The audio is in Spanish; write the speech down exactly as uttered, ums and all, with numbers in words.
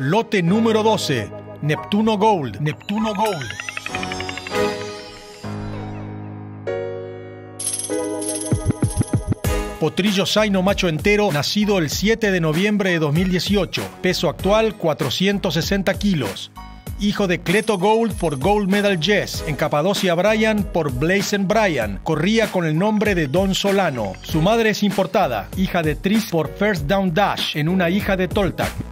Lote número doce. Neptuno Gold. Neptuno Gold. Potrillo Zaino macho entero, nacido el siete de noviembre de dos mil dieciocho. Peso actual cuatrocientos sesenta kilos. Hijo de Cleto Gold por Gold Medal Jess, en Capadocia Bryan por Blazen Bryan. Corría con el nombre de Don Solano. Su madre es importada, hija de Tris por First Down Dash, en una hija de Toltac.